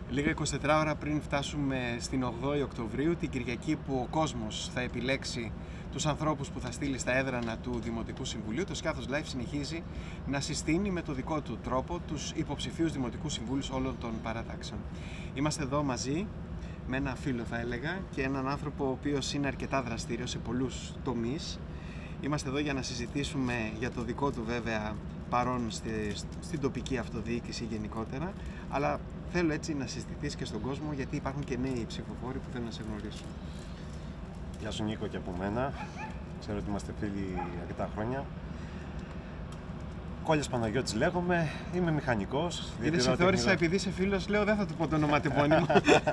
Λίγα 24 ώρα πριν φτάσουμε στην 8η Οκτωβρίου, την Κυριακή που ο κόσμος θα επιλέξει τους ανθρώπους που θα στείλει στα έδρανα του Δημοτικού Συμβουλίου, το Σκιάθος Live συνεχίζει να συστήνει με το δικό του τρόπο τους υποψηφίους Δημοτικούς Συμβούλους όλων των παρατάξεων. Είμαστε εδώ μαζί με ένα φίλο, θα έλεγα, και έναν άνθρωπο ο οποίος είναι αρκετά δραστήριος σε πολλούς τομείς. Είμαστε εδώ για να συζητήσουμε για το δικό του βέβαια παρόν στην τοπική αυτοδιοίκηση γενικότερα, αλλά θέλω έτσι να συζητηθείς και στον κόσμο, γιατί υπάρχουν και νέοι ψηφοφόροι που θέλουν να σε γνωρίσουν. Γεια σου Νίκο και από μένα. Ξέρω ότι είμαστε φίλοι αρκετά χρόνια. Κόλλιας Παναγιώτης λέγομαι, είμαι μηχανικός. Γιατί σε θεώρησα, επειδή είσαι φίλος, λέω δεν θα του πω το ονοματεπώνυμο.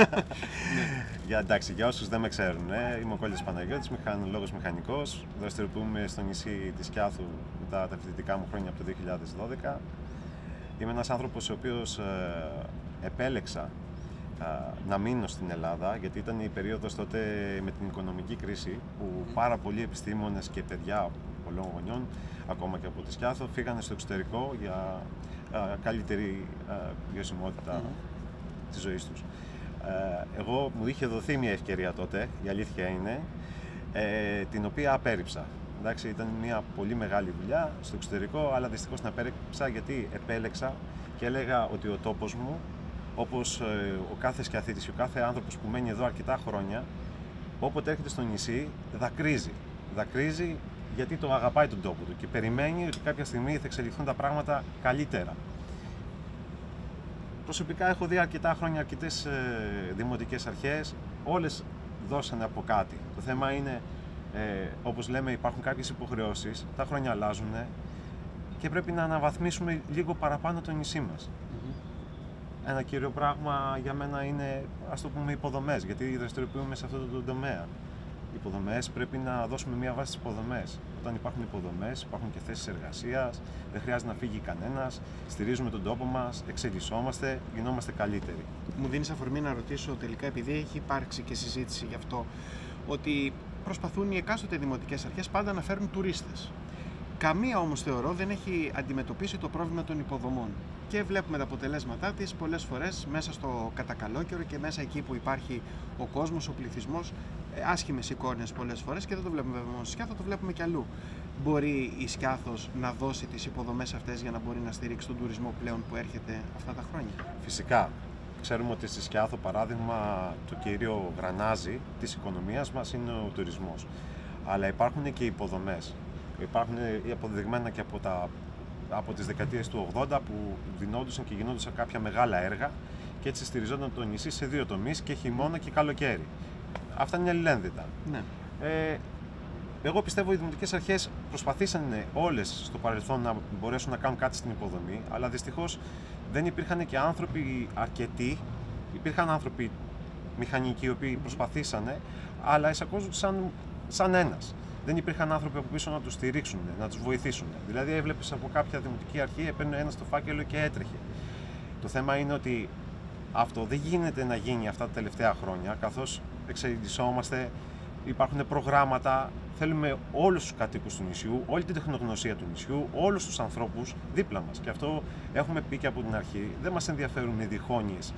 Εντάξει, για όσους δεν με ξέρουν, είμαι ο Κόλλιας Παναγιώτης, μηχανολόγος μηχανικός. Δραστηριοποιούμε στο νησί της Σκιάθου μετά τα φοιτητικά μου χρόνια από το 2012. Είμαι ένας άνθρωπος ο οποίος επέλεξα να μείνω στην Ελλάδα, γιατί ήταν η περίοδος τότε με την οικονομική κρίση που πάρα πολλοί επιστήμονες και παιδιά πολλών γονιών, ακόμα και από τη Σκιάθο, φύγανε στο εξωτερικό για καλύτερη βιωσιμότητα της ζωής τους. Εγώ μου είχε δοθεί μια ευκαιρία τότε, η αλήθεια είναι, την οποία απέρριψα. Εντάξει, ήταν μια πολύ μεγάλη δουλειά στο εξωτερικό, αλλά δυστυχώς την απέρριψα γιατί επέλεξα και έλεγα ότι ο τόπος μου, όπως ο κάθε Σκιαθίτης και ο κάθε άνθρωπος που μένει εδώ αρκετά χρόνια, όποτε έρχεται στο νησί, δακρύζει. Δακρύζει γιατί το αγαπάει τον τόπο του και περιμένει ότι κάποια στιγμή θα εξελιχθούν τα πράγματα καλύτερα. Προσωπικά έχω δει αρκετά χρόνια αρκετές δημοτικές αρχές, όλες δώσανε από κάτι. Το θέμα είναι, όπως λέμε, υπάρχουν κάποιες υποχρεώσεις, τα χρόνια αλλάζουν και πρέπει να αναβαθμίσουμε λίγο παραπάνω το νησί μας. Ένα κύριο πράγμα για μένα είναι, ας το πούμε, υποδομές, γιατί δραστηριοποιούμε σε αυτό το τομέα. Υποδομές, πρέπει να δώσουμε μια βάση στις υποδομές. Όταν υπάρχουν υποδομές, υπάρχουν και θέσεις εργασίας, δεν χρειάζεται να φύγει κανένας, στηρίζουμε τον τόπο μας, εξελισσόμαστε, γινόμαστε καλύτεροι. Μου δίνεις αφορμή να ρωτήσω τελικά, επειδή έχει υπάρξει και συζήτηση γι' αυτό, ότι προσπαθούν οι εκάστοτε δημοτικές αρχές πάντα να φέρουν τουρίστες. Καμία όμως, θεωρώ, δεν έχει αντιμετωπίσει το πρόβλημα των υποδομών. Και βλέπουμε τα αποτελέσματά της πολλές φορές μέσα στο κατακαλόκαιρο και μέσα εκεί που υπάρχει ο κόσμος, ο πληθυσμός. Άσχημες εικόνες πολλές φορές, και δεν το βλέπουμε βέβαια μόνο στη Σκιάθο, το βλέπουμε κι αλλού. Μπορεί η Σκιάθος να δώσει τις υποδομές αυτές για να μπορεί να στηρίξει τον τουρισμό πλέον που έρχεται αυτά τα χρόνια? Φυσικά. Ξέρουμε ότι στη Σκιάθο, παράδειγμα, το κύριο γρανάζι της οικονομίας μας είναι ο τουρισμός. Αλλά υπάρχουν και υποδομές. Υπάρχουν αποδεδειγμένα και από τις δεκαετίες του 80 που δινόντουσαν και γινόντουσαν κάποια μεγάλα έργα και έτσι στηριζόταν το νησί σε δύο τομείς, και χειμώνα και καλοκαίρι. Αυτά είναι αλληλένδετα. Ναι. Εγώ πιστεύω οι δημοτικές αρχές προσπαθήσαν όλες στο παρελθόν να μπορέσουν να κάνουν κάτι στην υποδομή, αλλά δυστυχώς δεν υπήρχαν και άνθρωποι αρκετοί. Υπήρχαν άνθρωποι μηχανικοί οι οποίοι προσπαθήσαν, αλλά εισακούζονταν σαν ένας. Δεν υπήρχαν άνθρωποι από πίσω να τους στηρίξουν, να τους βοηθήσουν. Δηλαδή, έβλεπες από κάποια δημοτική αρχή, έπαιρνε ένας το φάκελο και έτρεχε. Το θέμα είναι ότι αυτό δεν γίνεται να γίνει αυτά τα τελευταία χρόνια, καθώς εξελισσόμαστε, υπάρχουν προγράμματα, θέλουμε όλους τους κατοίκους του νησιού, όλη την τεχνογνωσία του νησιού, όλους τους ανθρώπους δίπλα μας. Και αυτό έχουμε πει και από την αρχή. Δεν μας ενδιαφέρουν οι διχόνοιες,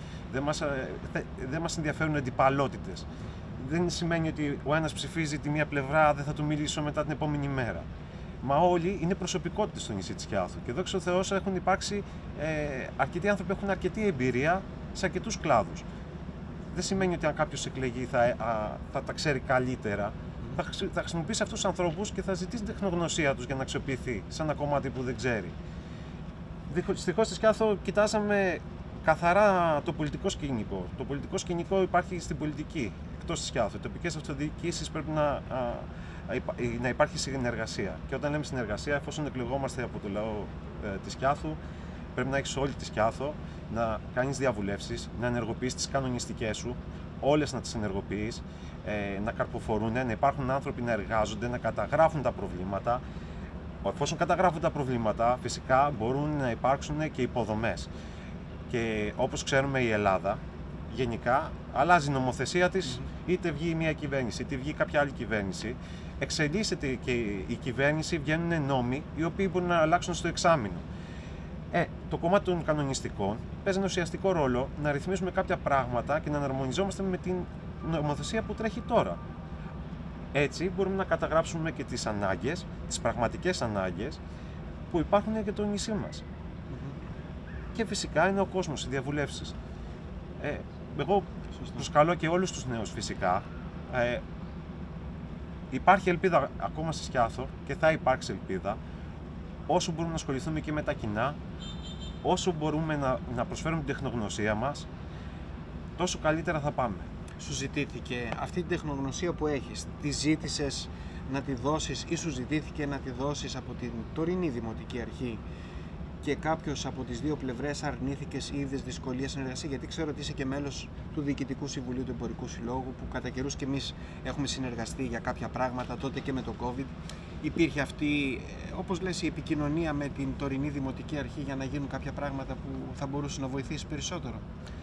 δεν μας ενδιαφέρουν αντιπαλότητες. Δεν σημαίνει ότι ο ένας ψηφίζει τη μία πλευρά, δεν θα του μιλήσω μετά την επόμενη μέρα. Μα όλοι είναι προσωπικότητες στο νησί της Σκιάθου. Και δόξα τω Θεώ έχουν υπάρξει αρκετοί άνθρωποι που έχουν αρκετή εμπειρία σε αρκετούς κλάδους. Δεν σημαίνει ότι αν κάποιος εκλεγεί θα τα ξέρει καλύτερα. Θα χρησιμοποιήσει αυτούς τους ανθρώπους και θα ζητήσει την τεχνογνωσία τους για να αξιοποιηθεί σε ένα κομμάτι που δεν ξέρει. Δυστυχώς στη Σκιάθο κοιτάζαμε καθαρά το πολιτικό σκηνικό. Το πολιτικό σκηνικό υπάρχει στην πολιτική, εκτός της Σκιάθου. Οι τοπικές αυτοδιοικήσεις πρέπει να υπάρχει συνεργασία. Και όταν λέμε συνεργασία, εφόσον εκλεγόμαστε από το λαό της Σκιάθου, πρέπει να έχεις όλη τη Σκιάθο, να κάνεις διαβουλεύσεις, να ενεργοποιήσεις τις κανονιστικές σου, όλες να τις ενεργοποιείς, να καρποφορούν, να υπάρχουν άνθρωποι να εργάζονται, να καταγράφουν τα προβλήματα. Εφόσον καταγράφουν τα προβλήματα, φυσικά μπορούν να υπάρξουν και υποδομές. Και όπως ξέρουμε, η Ελλάδα γενικά αλλάζει η νομοθεσία της, είτε βγει μια κυβέρνηση, είτε βγει κάποια άλλη κυβέρνηση. Εξελίσσεται και η κυβέρνηση, βγαίνουν νόμοι οι οποίοι μπορούν να αλλάξουν στο εξάμηνο. το κομμάτι των κανονιστικών παίζει ένα ουσιαστικό ρόλο να ρυθμίζουμε κάποια πράγματα και να αναρμονιζόμαστε με την νομοθεσία που τρέχει τώρα. Έτσι μπορούμε να καταγράψουμε και τις ανάγκες, τις πραγματικές ανάγκες που υπάρχουν για το νησί μας. Και φυσικά είναι ο κόσμος, οι διαβουλεύσεις. Εγώ προσκαλώ και όλους τους νέους φυσικά. Υπάρχει ελπίδα ακόμα στη Σκιάθο και θα υπάρξει ελπίδα όσο μπορούμε να ασχοληθούμε και με τα κοινά, όσο μπορούμε να προσφέρουμε την τεχνογνωσία μας, τόσο καλύτερα θα πάμε. Σου ζητήθηκε αυτή την τεχνογνωσία που έχεις, τη ζήτησες να τη δώσεις ή σου ζητήθηκε να τη δώσεις από την τωρινή Δημοτική Αρχή και κάποιος από τις δύο πλευρές αρνήθηκες ή είδες δυσκολία συνεργασία? Γιατί ξέρω ότι είσαι και μέλος του Διοικητικού Συμβουλίου του Εμπορικού Συλλόγου, που κατά καιρούς και εμείς έχουμε συνεργαστεί για κάποια πράγματα, τότε και με το COVID. Υπήρχε αυτή, όπως λες, η επικοινωνία με την τωρινή Δημοτική Αρχή για να γίνουν κάποια πράγματα που θα μπορούσε να βοηθήσει περισσότερο?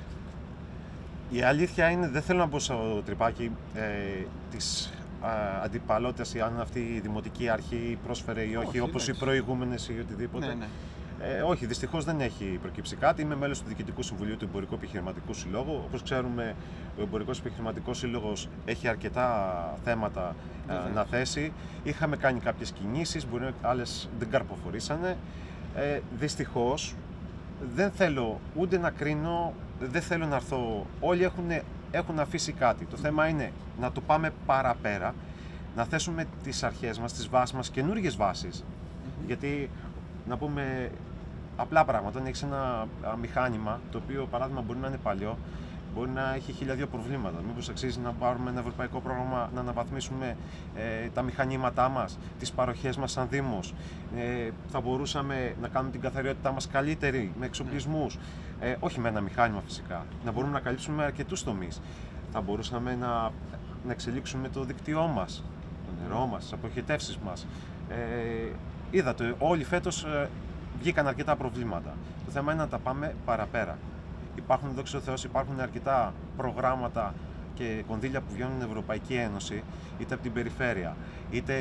Η αλήθεια είναι, δεν θέλω να μπω στο τρυπάκι της αντιπαλότητας, αν αυτή η Δημοτική Αρχή πρόσφερε ή όχι, όπως οι προηγούμενες ή οτιδήποτε. Ναι. Όχι, δυστυχώς δεν έχει προκύψει κάτι. Είμαι μέλος του Διοικητικού Συμβουλίου του Εμπορικού Επιχειρηματικού Συλλόγου. Όπως ξέρουμε, ο Εμπορικός Επιχειρηματικός Σύλλογος έχει αρκετά θέματα να θέσει. Είχαμε κάνει κάποιες κινήσεις, μπορεί άλλες δεν καρποφορήσανε. Δυστυχώς δεν θέλω ούτε να κρίνω, δεν θέλω να έρθω. Όλοι έχουν αφήσει κάτι. Το θέμα είναι να το πάμε παραπέρα, να θέσουμε τις αρχές μας, τις βάσεις μας, καινούργιες βάσεις. Γιατί, να πούμε απλά πράγματα, αν έχεις ένα μηχάνημα, το οποίο παράδειγμα μπορεί να είναι παλιό, μπορεί να έχει 1002 προβλήματα. Μήπως αξίζει να πάρουμε ένα ευρωπαϊκό πρόγραμμα να αναβαθμίσουμε τα μηχανήματά μας, τις παροχές μας σαν Δήμος. Θα μπορούσαμε να κάνουμε την καθαριότητά μας καλύτερη, με εξοπλισμούς. Όχι με ένα μηχάνημα φυσικά. Να μπορούμε να καλύψουμε αρκετούς τομείς. Θα μπορούσαμε να εξελίξουμε το δίκτυό μας, το νερό μας, τις αποχετεύσεις μας. Είδατε, όλοι φέτος βγήκαν αρκετά προβλήματα. Το θέμα είναι να τα πάμε παραπέρα. Υπάρχουν, δόξα τω Θεώ, υπάρχουν αρκετά προγράμματα και κονδύλια που βγαίνουν στην Ευρωπαϊκή Ένωση, είτε από την περιφέρεια, είτε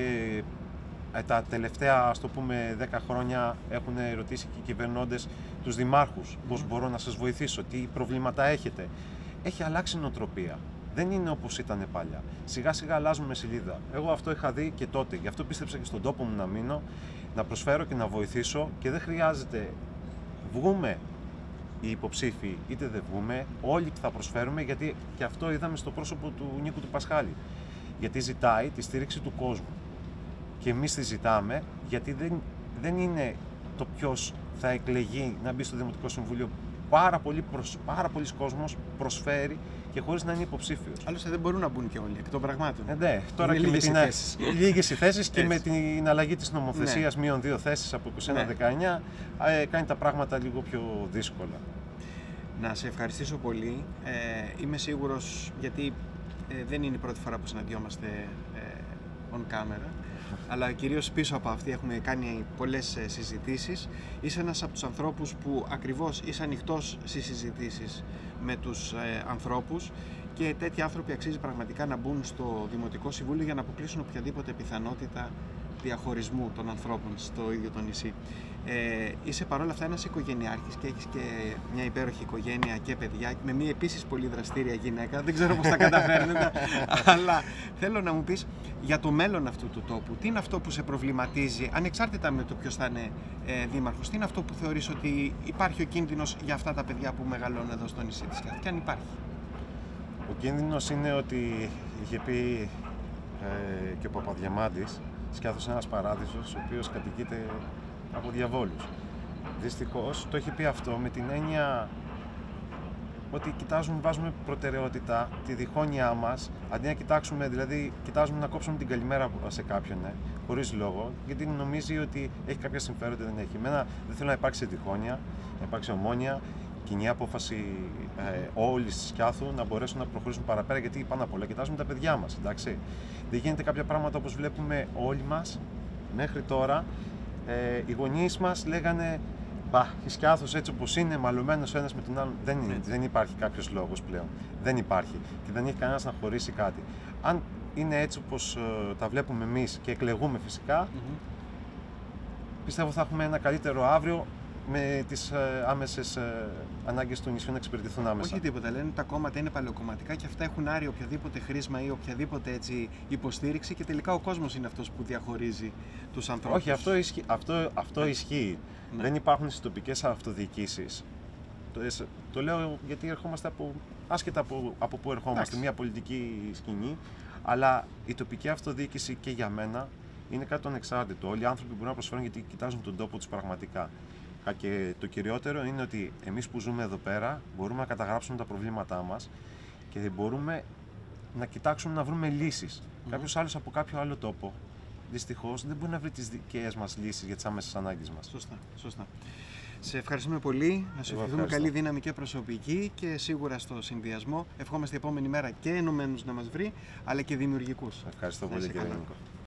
τα τελευταία, ας το πούμε, 10 χρόνια έχουν ρωτήσει και οι κυβερνώντες τους δημάρχους πώς μπορώ να σας βοηθήσω, τι προβλήματα έχετε. Έχει αλλάξει η νοοτροπία. Δεν είναι όπως ήταν παλιά. Σιγά σιγά αλλάζουμε σελίδα. Εγώ αυτό είχα δει και τότε. Γι' αυτό πίστεψα και στον τόπο μου να μείνω, να προσφέρω και να βοηθήσω, και δεν χρειάζεται βγούμε οι υποψήφοι είτε δεν βγούμε, όλοι θα προσφέρουμε, γιατί και αυτό είδαμε στο πρόσωπο του Νίκου του Πασχάλη. Γιατί ζητάει τη στήριξη του κόσμου. Και εμείς τη ζητάμε, γιατί δεν είναι το ποιος θα εκλεγεί να μπει στο Δημοτικό Συμβούλιο. Πάρα πολλοί κόσμος προσφέρει και χωρίς να είναι υποψήφιος. Άλλωστε δεν μπορούν να μπουν και όλοι, εκ των πραγμάτων. Ναι, τώρα είναι και λίγες οι θέσεις και με την αλλαγή της νομοθεσίας, Ναι. μείον 2 θέσεις από 21-19, κάνει τα πράγματα λίγο πιο δύσκολα. Να σε ευχαριστήσω πολύ. Είμαι σίγουρος, γιατί δεν είναι η πρώτη φορά που συναντιόμαστε on camera, αλλά κυρίως πίσω από αυτή έχουμε κάνει πολλές συζητήσεις. Είσαι ένας από τους ανθρώπους που ακριβώς είσαι ανοιχτός στις συζητήσεις με τους ανθρώπους, και τέτοιοι άνθρωποι αξίζει πραγματικά να μπουν στο Δημοτικό Συμβούλιο για να αποκλείσουν οποιαδήποτε πιθανότητα διαχωρισμού των ανθρώπων στο ίδιο το νησί. Είσαι παρόλα αυτά ένας οικογενειάρχης και έχεις και μια υπέροχη οικογένεια και παιδιά, με μια επίσης πολύ δραστήρια γυναίκα. Δεν ξέρω πώς τα καταφέρνετε, αλλά θέλω να μου πεις για το μέλλον αυτού του τόπου. Τι είναι αυτό που σε προβληματίζει, ανεξάρτητα με το ποιος θα είναι δήμαρχος, τι είναι αυτό που θεωρείς ότι υπάρχει ο κίνδυνος για αυτά τα παιδιά που μεγαλώνουν εδώ στο νησί της Σκιάθου, και αν υπάρχει? Ο κίνδυνος είναι ότι είχε πει και ο Παπαδιαμάντης, Σκιάθος είναι ένας παράδεισος, ο οποίος κατοικείται από διαβόλους. Δυστυχώς το έχει πει αυτό με την έννοια ότι βάζουμε προτεραιότητα τη διχόνοιά μας, αντί να κοιτάξουμε, δηλαδή κοιτάζουμε να κόψουμε την καλημέρα σε κάποιον, χωρίς λόγο, γιατί νομίζει ότι έχει κάποια συμφέροντα, δεν έχει. Εμένα δεν θέλω να υπάρξει διχόνοια, να υπάρξει ομόνοια, κοινή απόφαση όλοι στη Σκιάθου να μπορέσουν να προχωρήσουν παραπέρα, γιατί πάνω απ' όλα κοιτάζουμε τα παιδιά μας, εντάξει. Δεν γίνεται κάποια πράγματα όπως βλέπουμε όλοι μας μέχρι τώρα. Οι γονείς μας λέγανε «Μπα, η Σκιάθος έτσι όπως είναι, μαλωμένος ένας με τον άλλον». Δεν υπάρχει κάποιος λόγος πλέον. Δεν υπάρχει. Και δεν έχει κανένας να χωρίσει κάτι. Αν είναι έτσι όπως τα βλέπουμε εμείς και εκλεγούμε φυσικά, πιστεύω θα έχουμε ένα καλύτερο αύριο με τις άμεσες ανάγκες του νησιού να εξυπηρετηθούν άμεσα. Όχι τίποτα. Λένε ότι τα κόμματα είναι παλαιοκομματικά και αυτά έχουν άρει οποιαδήποτε χρήσμα ή οποιαδήποτε έτσι υποστήριξη και τελικά ο κόσμος είναι αυτός που διαχωρίζει τους ανθρώπους. Όχι, αυτό ισχύει. Ναι. Δεν υπάρχουν στις τοπικές αυτοδιοικήσεις. Το λέω γιατί ερχόμαστε άσχετα από πού ερχόμαστε, μια πολιτική σκηνή, αλλά η τοπική αυτοδιοίκηση και για μένα είναι κάτι το ανεξάρτητο. Όλοι οι άνθρωποι μπορούν να προσφέρουν γιατί κοιτάζουν τον τόπο τους πραγματικά. Και το κυριότερο είναι ότι εμείς που ζούμε εδώ πέρα μπορούμε να καταγράψουμε τα προβλήματά μας και μπορούμε να κοιτάξουμε να βρούμε λύσεις. Κάποιος άλλος από κάποιο άλλο τόπο, δυστυχώς, δεν μπορεί να βρει τις δικές μας λύσεις για τις άμεσες ανάγκες μας. Σωστά. Σε ευχαριστούμε πολύ. Να σου ευχηθούμε καλή δύναμη και προσωπική και σίγουρα στο συνδυασμό. Ευχόμαστε η επόμενη μέρα και ενωμένους να μας βρει, αλλά και δημιουργικούς. Ευχαριστώ πολύ, κύριε Νίκο.